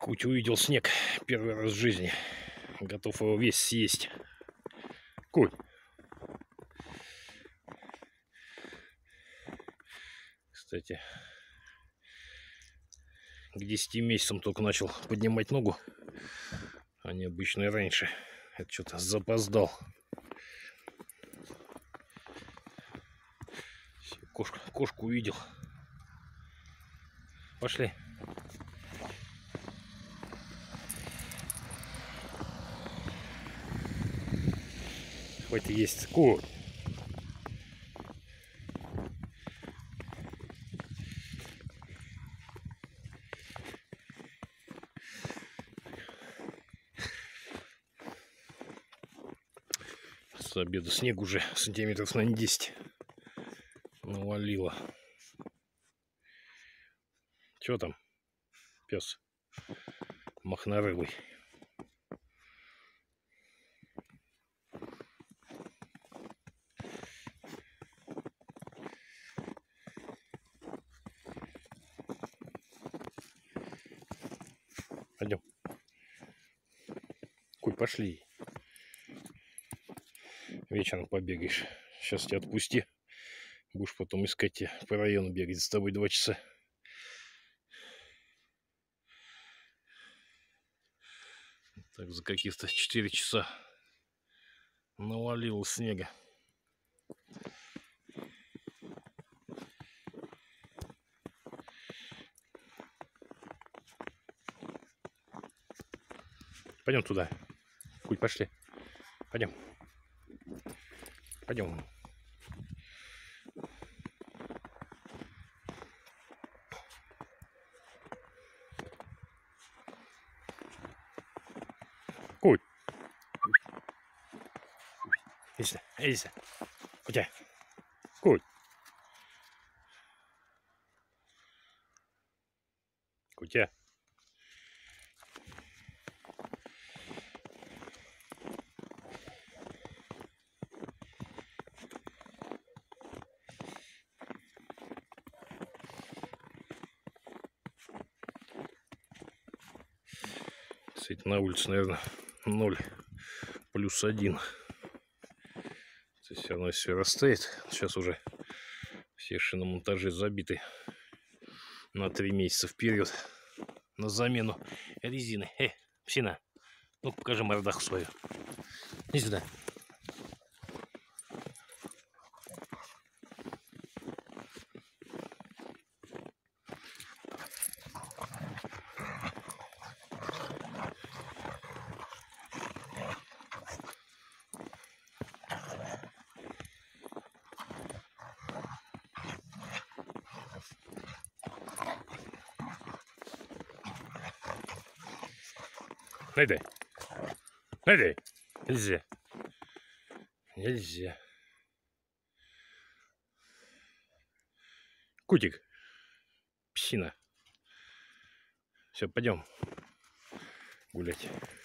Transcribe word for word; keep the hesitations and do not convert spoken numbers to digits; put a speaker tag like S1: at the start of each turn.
S1: Куть увидел снег первый раз в жизни. Готов его весь съесть. Куть. Кстати, к десяти месяцам только начал поднимать ногу, а не обычно и раньше. Это что-то запоздал. Кошку, кошку увидел. Пошли. Хватит есть. Кот. С обеда снег уже сантиметров на десять навалило. Че там, пес махнорылый? Пойдем. Куль, пошли. Вечером побегаешь. Сейчас тебя отпусти. Будешь потом искать тебя по району бегать. С тобой два часа. Так, за каких-то четыре часа навалило снега. Пойдем туда. Куль, пошли. Пойдем. Пойдем. Куль. Иди сюда. Иди сюда. Кутя. Куль. Кутя. Кстати, на улице, наверное, ноль плюс один. Все равно все растает. Сейчас уже все шиномонтажи забиты на три месяца вперед на замену резины. Эй, псина, ну покажи мордаху свою. Иди сюда. Найди. Найди. Нельзя. Нельзя. Кутик. Псина. Все, пойдем гулять.